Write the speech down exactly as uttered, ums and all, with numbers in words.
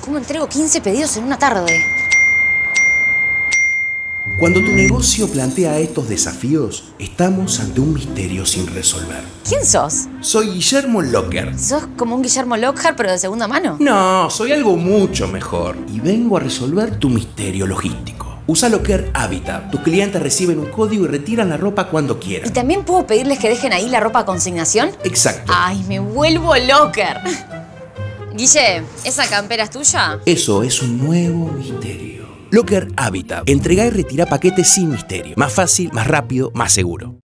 ¿Cómo entrego quince pedidos en una tarde? Cuando tu negocio plantea estos desafíos, estamos ante un misterio sin resolver. ¿Quién sos? Soy Guillermo Locker. ¿Sos como un Guillermo Lockhart, pero de segunda mano? No, soy algo mucho mejor y vengo a resolver tu misterio logístico. Usa Locker Habitat. Tus clientes reciben un código y retiran la ropa cuando ¿Y quieran. también puedo pedirles que dejen ahí la ropa a consignación? Exacto. ¡Ay, me vuelvo Locker! Guille, ¿esa campera es tuya? Eso es un nuevo misterio. Locker Habitat. Entrega y retira paquetes sin misterio. Más fácil, más rápido, más seguro.